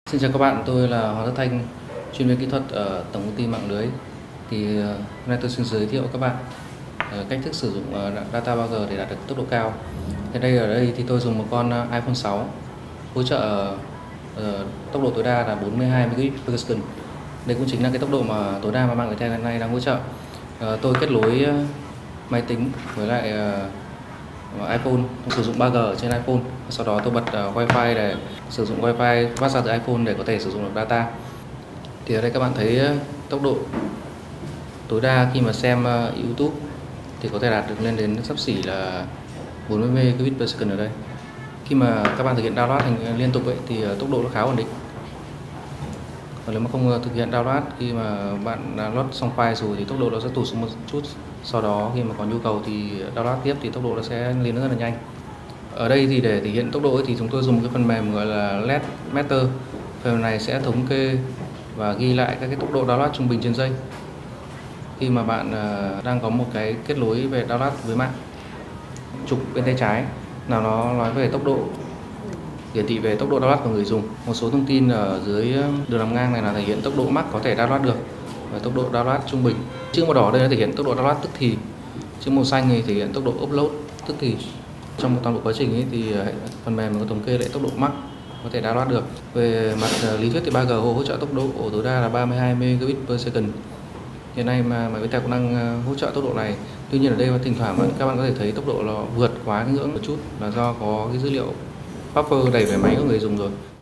Xin chào các bạn, tôi là Hoàng Tất Thanh, chuyên viên kỹ thuật ở Tổng công ty mạng lưới. Hôm nay tôi xin giới thiệu các bạn cách thức sử dụng data Bagger để đạt được tốc độ cao. Ở đây thì tôi dùng một con iPhone 6 hỗ trợ tốc độ tối đa là 42 Mbps. Đây cũng chính là cái tốc độ mà tối đa mà mạng lưới hiện nay đang hỗ trợ. Tôi kết nối máy tính với lại iPhone, sử dụng 3G trên iPhone. Sau đó tôi bật Wi-Fi để sử dụng Wi-Fi phát ra từ iPhone để có thể sử dụng được data. Thì ở đây các bạn thấy tốc độ tối đa khi mà xem YouTube thì có thể đạt được lên đến xấp xỉ là 40 Mbps ở đây. Khi mà các bạn thực hiện download liên tục thì tốc độ nó khá ổn định. Còn nếu mà không thực hiện download, khi mà bạn download xong file rồi thì tốc độ nó sẽ tụt xuống một chút. Sau đó khi mà có nhu cầu thì download tiếp thì tốc độ nó sẽ lên rất là nhanh. Ở đây thì để thể hiện tốc độ thì chúng tôi dùng một cái phần mềm gọi là LED Meter. Phần này sẽ thống kê và ghi lại các cái tốc độ download trung bình trên giây. Khi mà bạn đang có một cái kết nối về download với mạng, trục bên tay trái nào nó nói về tốc độ, hiển thị về tốc độ download của người dùng. Một số thông tin ở dưới đường nằm ngang này là thể hiện tốc độ max có thể download được và tốc độ download trung bình. Chữ màu đỏ đây nó thể hiện tốc độ download tức thì, chữ màu xanh thì thể hiện tốc độ upload tức thì. Trong toàn bộ quá trình thì phần mềm có thống kê lại tốc độ max có thể download được. Về mặt lý thuyết thì 3G hỗ trợ tốc độ tối đa là 32 Mbps. Hiện nay mà máy tính cũng đang hỗ trợ tốc độ này. Tuy nhiên ở đây thỉnh thoảng các bạn có thể thấy tốc độ nó vượt quá cái ngưỡng một chút là do có cái dữ liệu buffer đầy về máy của người dùng rồi.